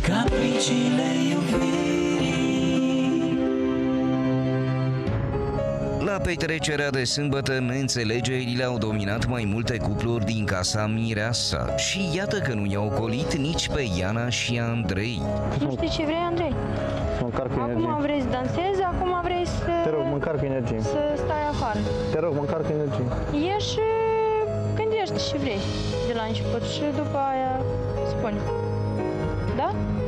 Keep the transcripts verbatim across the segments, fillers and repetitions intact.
capriciile iubirii. La petrecerea de sâmbătă, neînțelegerile au dominat mai multe cupluri din casa mireasa și iată că nu i-au ocolit nici pe Iana și Andrei. Nu știi ce vrei, Andrei? Să mă încarc cu energie. Acum vrei să dansezi, acum vrei să... Te rog, mă încarc cu energie. Să stai afară. Te rog, mă încarc cu energie. Ieși, gândește ce vrei de la început și după aia spune. Da?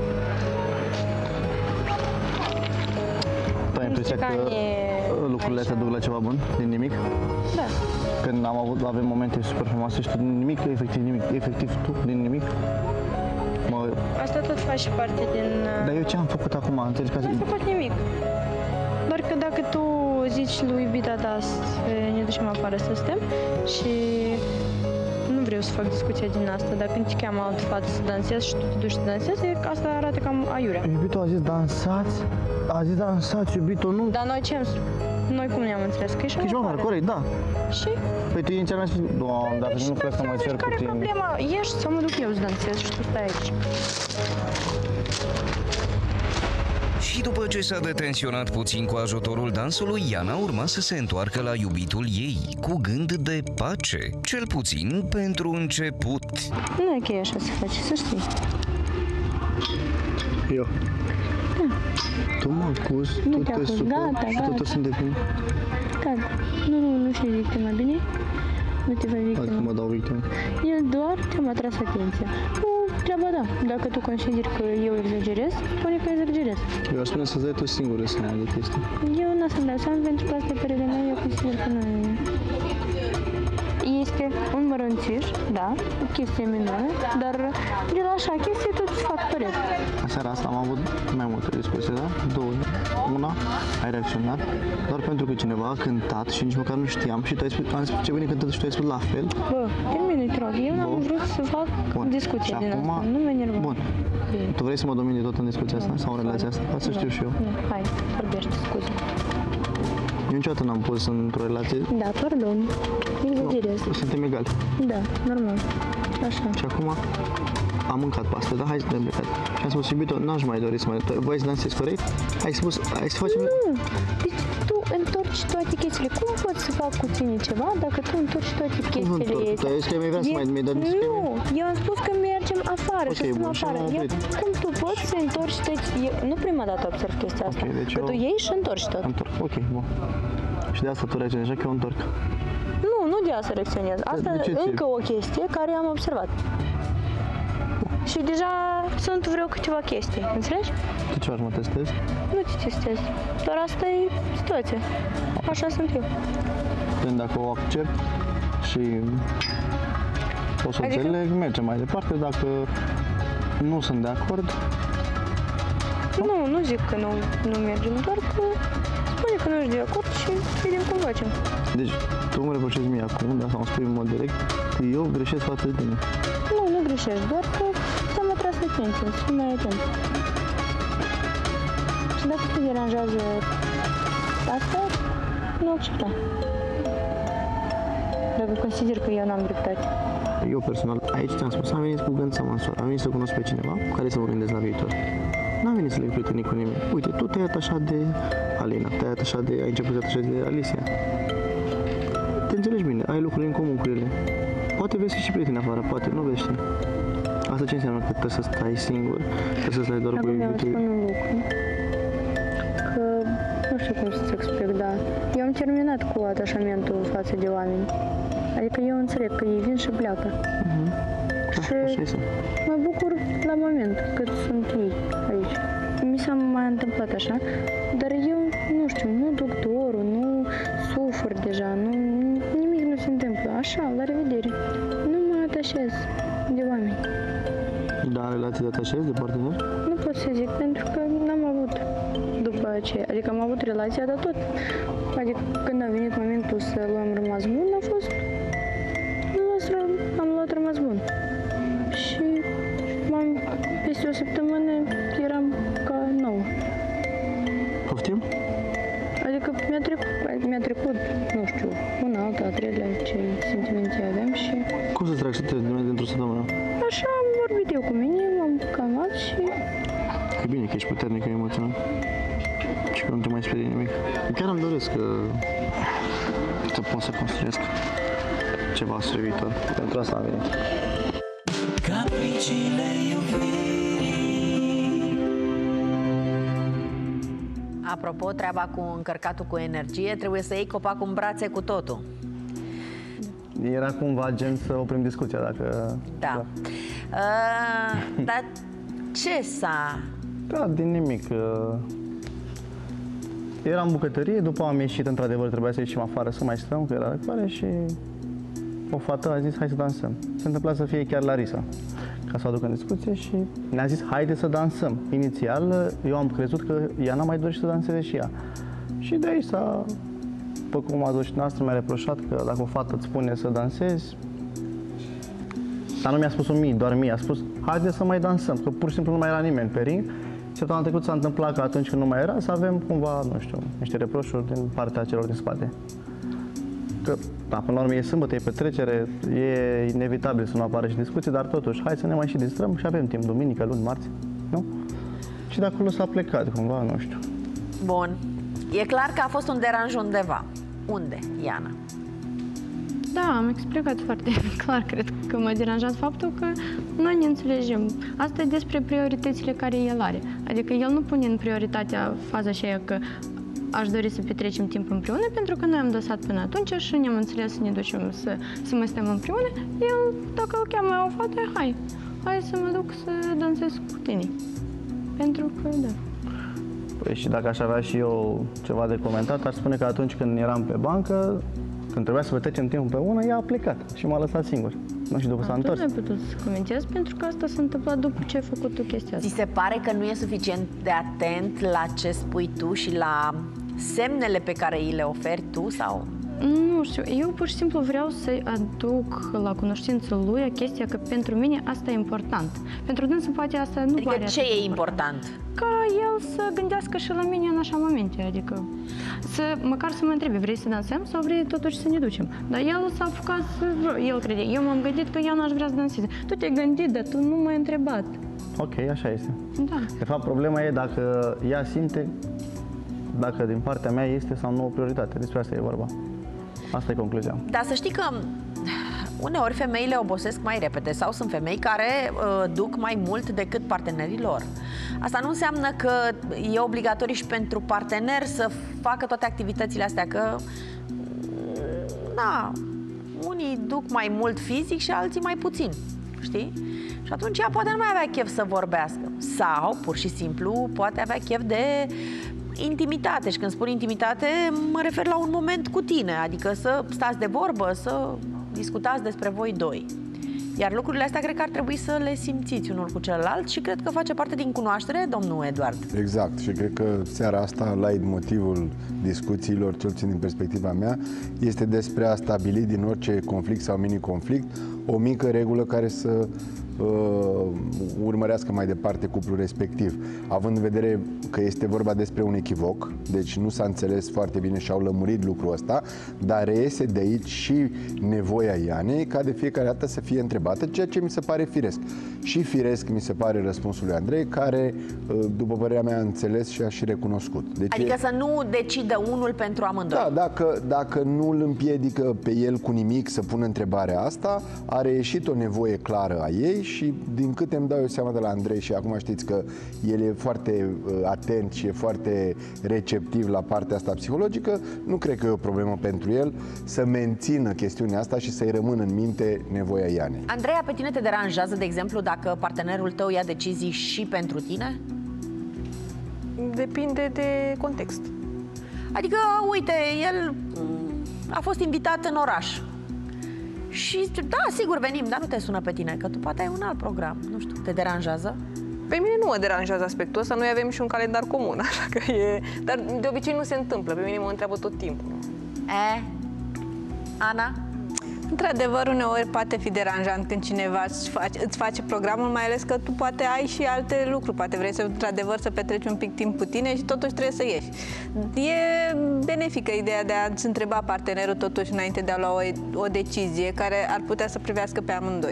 Tu ai impresia că lucrurile astea duc la ceva bun, din nimic? Da. Când am avut, avem momente super frumoase și tu din nimic, efectiv nimic, efectiv tu din nimic? Mă... Asta tot face parte din... Dar eu ce am făcut acum? Înțelegi? Nu am făcut nimic. Doar că dacă tu zici lui iubita ta să ne ducem afară să stăm și nu vreau să fac discuția din asta, dar când te cheamă altă fată să dansezi și tu te duci să dansezi, asta arată cam aiurea. Iubito a zis dansați, a zis dansați, iubito, nu? Dar noi ce am Noi cum ne-am înțeles? Că ieșim afară. afară, corect, da. Și? Păi tu inițial mi-ai spus, doamne, dacă Deci, nu crezi să mă cer cu care e tine. problema? Ieși să mă duc eu să dansez și tu stai aici. Și după ce s-a detenționat puțin cu ajutorul dansului, Iana urma să se întoarcă la iubitul ei, cu gând de pace, cel puțin pentru început. Nu e ok așa să faci, să știi. Eu. Da. Tu mă acuzi, Nu tu te te acuz, superi gata, și gata. totul sunt de vină. Gata. Nu, nu, nu știi victima, bine? Nu te fai victima. Adică mă dau victimă. El doar te-a atras atenția. Nu, treaba da. Dacă tu consideri că eu exagerez, spune că exagerez. Eu aș spune să-ți dai tu singură seama de chestii. Eu nu o să-mi dau seama pentru că asta e părerea mea, eu consider că nu este un mărunțiș, da, o chestie minoră, dar de la așa chestii tot îți fac părere. Aseara asta am avut mai multe discuții, da? Două. Una, ai reacționat doar pentru că cineva a cântat și nici măcar nu știam și tu ai spus, am spus ce bine cântă și tu ai spus la fel. Bă, termină, te rog, eu n-am vrut să fac Bun. discuție Și din acum- asta, nu mă enerva. Bun. Tu vrei să mă domini tot în discuția asta sau în relația asta? Asta știu și eu. Nu, hai, vorbește, scuze. Eu niciodată n-am pus într-o relație. Da, pardon, exagerez. Nu, suntem egali. Da, normal, așa. Și acum am mâncat pasta, dar hai să dăm plecat. Și am spus, iubito, n-aș mai dori să mai... Voi să dansezi corect? Ai spus, hai să facem... Nu, deci tu întorci toate chestiile. Cum pot să fac cu tine ceva dacă tu întorci toate chestiile întorc? astea? Tu ai zis că mi-ai vrea să E- mai- mi-ai dat niște- Nu, eu am spus că mergem afară Ok, și stăm bun, și afară. am Eu, oprit. cum tu poți să întorci toate... Eu, nu prima dată observ chestia asta. Ok, deci că eu- tu iei și întorci tot. Întorc, ok, bun. Și de asta tu reacționezi, așa că eu întorc. Nu, nu de asta reacționez. Asta de ce e ți-e? încă o chestie care am observat. Și deja sunt vreo câteva chestii, înțelegi? Tu ce faci, mă testezi? Nu te testez. Doar asta e situația. Așa sunt eu. Când dacă o accept și o să Adică? înțeleg, mergem mai departe. Dacă nu sunt de acord, Nu, nu zic că nu, nu mergem, doar că spune că nu ești de acord și vedem cum facem. deci tu mă reproșezi mie acum, dar sau îmi spui în mod direct, că eu greșesc față de tine. Nu, nu greșești, doar că ți-am atras atenție, să fii mai atent. Și dacă te deranjează asta, nu accepta. Dacă consider că eu n-am dreptate. Eu personal, aici ți-am spus, am venit cu gând să mă însor, am venit să cunosc pe cineva cu care să mă gândesc la viitor. N-am venit să leg prietenii cu nimeni. Uite, tu te-ai atașat de Alina, te-ai atașat de, ai început să te atașezi de Alicia. Te înțelegi bine, ai lucruri în comun cu ele. Poate vezi și prieteni afară, poate, nu vezi știi. Asta ce înseamnă? Că trebuie să stai singur, trebuie să stai doar cu Acum vreau să iubitul. spun un lucru. Că nu știu cum să-ți explic, dar eu am terminat cu atașamentul față de oameni. Adică eu înțeleg că ei vin și pleacă. Da, Și așa este. mă bucur la moment cât sunt ei aici. Mi s-a mai întâmplat așa, dar eu nu știu, nu duc dorul, nu sufăr deja, nu, nimic nu se întâmplă. Așa, la revedere. Nu mă atașez de oameni. Dar în relație de atașezi, de partener? Nu pot să zic, pentru că n-am avut după aceea. Adică am avut relația, dar tot. Adică când a venit momentul să luăm rămas bun, a fost... Am luat rămas bun. Și m-am, peste o săptămână eram ca nouă. Poftim? Adică mi-a trecut, mi-a trecut, nu știu, una, alta, a treilea, ce sentimente aveam și... Cum să-ți tragi să te dintr-o săptămână? Așa am vorbit eu cu mine, m-am calmat și E bine că ești puternică emoțional și că nu te mai sperie nimic. Chiar îmi doresc că să pot să construiesc ceva spre viitor. Pentru asta am venit. Capriciile iubirii. Apropo, treaba cu încărcatul cu energie, trebuie să iei copacul în brațe cu totul. Era cumva gen să oprim discuția, dacă... Da. Uh, dar ce s-a... Da, din nimic. Uh, Eram în bucătărie, după am ieșit, într-adevăr, trebuia să ieșim afară să mai stăm, că era răcoare și o fată a zis, hai să dansăm. Se întâmpla să fie chiar Larisa, ca să o aduc în discuție și ne-a zis, haide să dansăm. Inițial, eu am crezut că ea n-a mai dorit să danseze și ea. Și de aici s-a, după cum a zis și noastră, mi-a reproșat că dacă o fată îți spune să dansezi, dar nu mi-a spus-o mie, doar mie, a spus, haide să mai dansăm, că pur și simplu nu mai era nimeni pe ring. Săptămâna trecută s-a întâmplat că atunci când nu mai era, să avem cumva, nu știu, niște reproșuri din partea celor din spate. Că, da, până la urmă e sâmbătă, e petrecere, e inevitabil să nu apară și discuții, dar totuși, hai să ne mai și distrăm și avem timp, duminică, luni, marți, nu? Și de acolo s-a plecat, cumva, nu știu. Bun. E clar că a fost un deranj undeva. Unde, Iana? Da, am explicat foarte clar, cred că m-a deranjat faptul că noi ne înțelegem. Asta e despre prioritățile care el are. Adică el nu pune în prioritatea faza aceea că aș dori să petrecem timp împreună, pentru că noi am dosat până atunci și ne-am înțeles să ne ducem să, să mai stăm împreună. El, dacă îl cheamă o fată, hai, hai să mă duc să dansez cu tine. Pentru că, da. Păi și dacă aș avea și eu ceva de comentat, aș spune că atunci când eram pe bancă, când trebuia să petrecem timp împreună, ea a plecat și m-a lăsat singur. Nu știu, după s-a întors. Nu ai putut să comentez, pentru că asta s-a întâmplat după ce ai făcut tu chestia asta. Ți se pare că nu e suficient de atent la ce spui tu și la semnele pe care îi le oferi tu, sau? Nu știu, eu pur și simplu vreau să-i aduc la cunoștință lui chestia că pentru mine asta e important. Pentru dânsul poate asta nu Adică pare ce e important? Ca el să gândească și la mine în așa momente, adică să, măcar să mă întrebe, vrei să dansăm sau vrei totuși să ne ducem? Dar el s-a apucat să, el crede, eu m-am gândit că ea n-aș vrea să danseze. Tu te-ai gândit, dar tu nu m-ai întrebat. Ok, așa este. Da. De fapt, problema e dacă ea simte, dacă din partea mea este sau nu o prioritate. Despre asta e vorba. Asta e concluzia. Dar să știi că uneori femeile obosesc mai repede sau sunt femei care uh, duc mai mult decât partenerii lor. Asta nu înseamnă că e obligatoriu și pentru partener să facă toate activitățile astea, că da, unii duc mai mult fizic și alții mai puțin, știi? Și atunci ea poate nu mai avea chef să vorbească. Sau, pur și simplu, poate avea chef de intimitate. Și când spun intimitate, mă refer la un moment cu tine. Adică să stați de vorbă, să discutați despre voi doi. Iar lucrurile astea cred că ar trebui să le simțiți unul cu celălalt și cred că face parte din cunoaștere, domnul Eduard. Exact. Și cred că seara asta, light motivul discuțiilor, cel puțin din perspectiva mea, este despre a stabili din orice conflict sau mini-conflict o mică regulă care să uh, urmărească mai departe cuplul respectiv. Având în vedere că este vorba despre un echivoc, deci nu s-a înțeles foarte bine și au lămurit lucrul ăsta, dar reiese de aici și nevoia Ianei ca de fiecare dată să fie întrebată, ceea ce mi se pare firesc. Și firesc mi se pare răspunsul lui Andrei, care, după părerea mea, a înțeles și a și recunoscut. Deci adică e... să nu decidă unul pentru amândoi. Da, dacă, dacă nu îl împiedică pe el cu nimic să pună întrebarea asta, a reieșit o nevoie clară a ei și din câte îmi dau eu seama de la Andrei, și acum știți că el e foarte uh, atent și e foarte receptiv la partea asta psihologică, nu cred că e o problemă pentru el să mențină chestiunea asta și să-i rămână în minte nevoia Ianei. Andreea, pe tine te deranjează, de exemplu, dacă partenerul tău ia decizii și pentru tine? Depinde de context. Adică, uite, el a fost invitat în oraș și, da, sigur, venim, dar nu te sună pe tine, că tu poate ai un alt program, nu știu, te deranjează? Pe mine nu mă deranjează aspectul ăsta, noi avem și un calendar comun, așa că e... Dar de obicei nu se întâmplă, pe mine mă întreabă tot timpul. E? Ana? Într-adevăr, uneori poate fi deranjant când cineva îți face, îți face programul, mai ales că tu poate ai și alte lucruri. Poate vrei să, într-adevăr, să petreci un pic timp cu tine și totuși trebuie să ieși. E benefică ideea de a-ți întreba partenerul totuși înainte de a lua o, o decizie care ar putea să privească pe amândoi.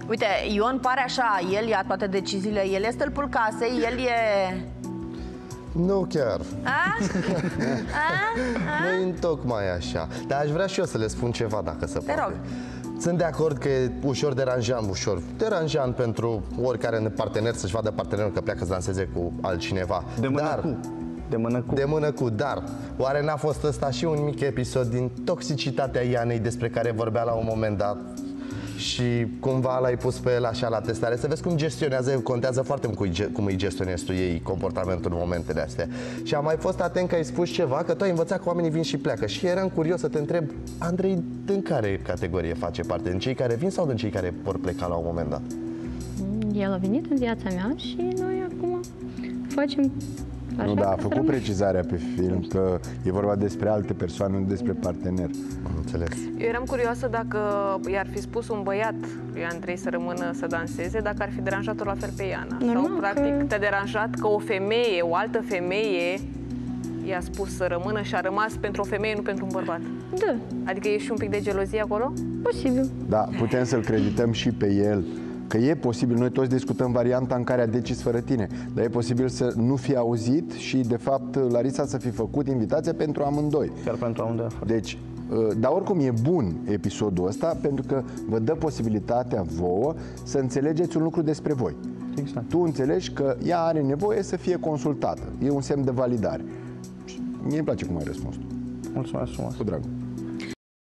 Uite, Ion pare așa, el ia toate deciziile, el e stâlpul casei, el e... Nu chiar. A? A? A? Nu e tocmai așa. Dar aș vrea și eu să le spun ceva, dacă se poate. rog. Sunt de acord că e ușor deranjant, ușor deranjant pentru oricare partener să-și vadă partenerul că pleacă să danseze cu altcineva. De mână Dar, cu. De mână cu. De mână cu, dar oare n-a fost ăsta și un mic episod din toxicitatea Ianei despre care vorbea la un moment dat? Și cumva l-ai pus pe el așa la testare, să vezi cum gestionează, contează foarte mult cum îi gestionezi tu ei comportamentul în momentele astea. Și am mai fost atent că ai spus ceva, că tu ai învățat că oamenii vin și pleacă. Și eram curios să te întreb, Andrei, din care categorie face parte? Din cei care vin sau din cei care vor pleca la un moment dat? El a venit în viața mea și noi acum facem așa. Nu, da, a ca să făcut rămână. precizarea pe film că e vorba despre alte persoane, nu despre partener. Am înțeles. Eu eram curioasă dacă i-ar fi spus un băiat lui Andrei să rămână să danseze, dacă ar fi deranjat-o la fel pe Iana. Normal Sau, practic, că- te-a deranjat că o femeie, o altă femeie i-a spus să rămână și a rămas pentru o femeie, nu pentru un bărbat. Da, Adică e și un pic de gelozie acolo? posibil. Da, putem să-l credităm și pe el, că e posibil, noi toți discutăm varianta în care a decis fără tine, dar e posibil să nu fi auzit și, de fapt, Larisa să fi făcut invitația pentru amândoi. Chiar pentru amândoi. Deci, dar oricum e bun episodul ăsta, pentru că vă dă posibilitatea vouă să înțelegeți un lucru despre voi. Exact. Tu înțelegi că ea are nevoie să fie consultată. E un semn de validare. Mie îmi place cum ai răspuns tu. Mulțumesc frumos. Cu drag.